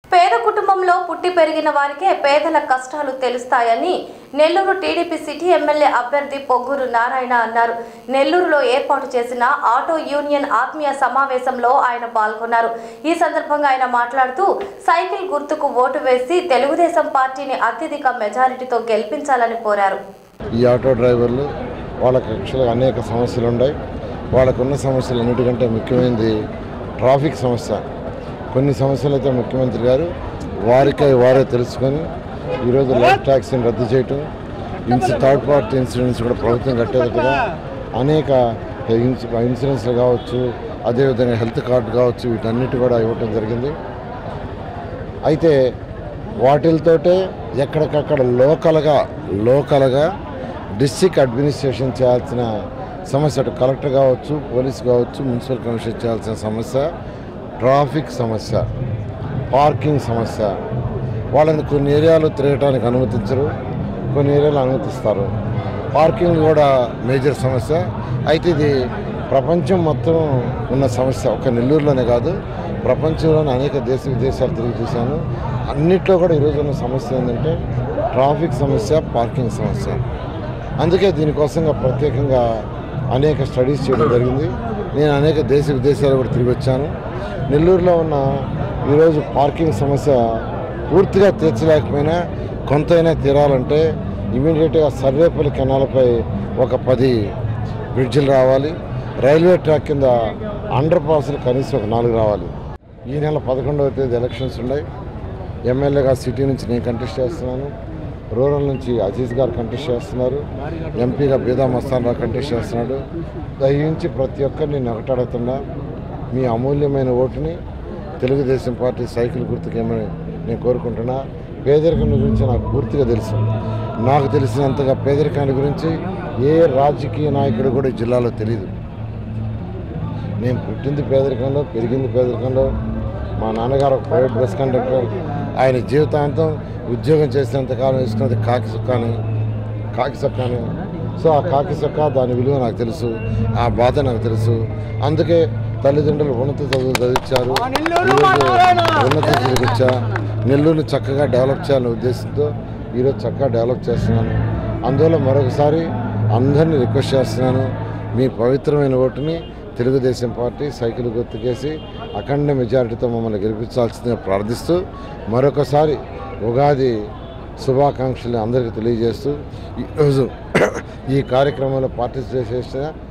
పేద కుటుంబంలో పుట్టి పెరిగిన వారికే పేదల కష్టాలు తెలుస్తాయని నెల్లూరు టీడీపీ సిటీ ఎమ్మెల్యే అభ్యర్థి పొంగూరు నారాయణ అన్నారు. నెల్లూరులో ఏర్పాటు చేసిన ఆటో యూనియన్ ఆత్మీయ సమావేశంలో ఆయన పాల్గొన్నారు. ఈ సందర్భంగా ఆయన మాట్లాడుతూ సైకిల్ గుర్తుకు ఓటు వేసి తెలుగుదేశం పార్టీని అత్యధిక మెజారిటీతో గెలిపించాలని కోరారు. ఈ ఆటో డ్రైవర్లు వాళ్ళకి యాక్చువల్గా అనేక సమస్యలు ఉన్నాయి. వాళ్ళకున్న సమస్యలు అన్నిటికంటే ముఖ్యమైనది ట్రాఫిక్ సమస్య. కొన్ని సమస్యలు అయితే ముఖ్యమంత్రి గారు వారే తెలుసుకొని ఈరోజు లైఫ్ ట్యాక్స్ని రద్దు చేయటం, థర్డ్ పార్టీ ఇన్సూరెన్స్ కూడా ప్రభుత్వం కట్టేటట్టుగా అనేక ఇన్సూరెన్స్లు కావచ్చు, అదేవిధంగా హెల్త్ కార్డు కావచ్చు, వీటన్నిటి కూడా ఇవ్వటం జరిగింది. అయితే వాటితోటే ఎక్కడికక్కడ లోకల్గా డిస్ట్రిక్ట్ అడ్మినిస్ట్రేషన్ చేయాల్సిన సమస్య, అటు కలెక్టర్ కావచ్చు, పోలీసు కావచ్చు, మున్సిపల్ కమిషన్ చేయాల్సిన సమస్య ట్రాఫిక్ సమస్య, పార్కింగ్ సమస్య. వాళ్ళని కొన్ని ఏరియాలు తిరగటానికి అనుమతించరు, కొన్ని ఏరియాలు అనుమతిస్తారు. పార్కింగ్ కూడా మేజర్ సమస్య. అయితే ఇది ప్రపంచం మొత్తం ఉన్న సమస్య, ఒక నెల్లూరులోనే కాదు, ప్రపంచంలోని అనేక విదేశాలు తిరిగి చూశాను. అన్నిట్లో కూడా ఈరోజు ఉన్న సమస్య ఏంటంటే ట్రాఫిక్ సమస్య, పార్కింగ్ సమస్య. అందుకే దీనికోసంగా ప్రత్యేకంగా అనేక స్టడీస్ చేయడం జరిగింది. నేను అనేక విదేశాలు కూడా తిరిగి వచ్చాను. నెల్లూరులో ఉన్న ఈరోజు పార్కింగ్ సమస్య పూర్తిగా తీర్చలేకపోయినా కొంతైనా తీరాలంటే ఇమీడియట్గా సర్వేపల్లి కెనాల్పై ఒక 10 బ్రిడ్జిలు రావాలి. రైల్వే ట్రాక్ కింద అండర్ పాస్లు కనీసం ఒక 4 రావాలి. ఈ నెల 11వ తేదీ ఎలక్షన్స్ ఉన్నాయి. ఎమ్మెల్యేగా సిటీ నుంచి నేను కంటెస్ట్ చేస్తున్నాను, రూరల్ నుంచి అజీజ్ గారు కంటెస్ట్ చేస్తున్నారు, ఎంపీగా బీదా మస్తాన్ రావు కంటెస్ట్ చేస్తున్నాడు. దయించి ప్రతి ఒక్కరిని నేను ఒకటి అడుగుతున్నా, మీ అమూల్యమైన ఓటుని తెలుగుదేశం పార్టీ సైకిల్ గుర్తుకేమని నేను కోరుకుంటున్నా. పేదరికం గురించి నాకు పూర్తిగా తెలుసు. నాకు తెలిసినంతగా పేదరికాన్ని గురించి ఏ రాజకీయ నాయకుడు కూడా ఈ జిల్లాలో తెలియదు. నేను పుట్టింది పేదరికంలో, పెరిగింది పేదరికంలో. మా నాన్నగారు ఒక ప్రైవేట్ బస్ కండక్టర్. ఆయన జీవితాంతం ఉద్యోగం చేసినంతకాలం వేసుకున్నది కాకి సొక్కాని. సో ఆ కాకి సొక్కా దాని విలువ నాకు తెలుసు, ఆ బాధ నాకు తెలుసు. అందుకే తల్లిదండ్రులు ఉన్నత చదువులు చదివించారు. ఈరోజు ఉన్నత చదివించా నెల్లూరుని చక్కగా డెవలప్ చేయాలనే ఉద్దేశంతో ఈరోజు చక్కగా డెవలప్ చేస్తున్నాను. అందువల్ల మరొకసారి అందరినీ రిక్వెస్ట్ చేస్తున్నాను, మీ పవిత్రమైన ఓటుని తెలుగుదేశం పార్టీ సైకిల్ గుర్తుకేసి అఖండ మెజారిటీతో మమ్మల్ని గెలిపించాల్సిందిగా ప్రార్థిస్తూ మరొకసారి ఉగాది శుభాకాంక్షలు అందరికీ తెలియజేస్తూ ఈరోజు ఈ కార్యక్రమంలో పార్టిసిపేట్ చేసిన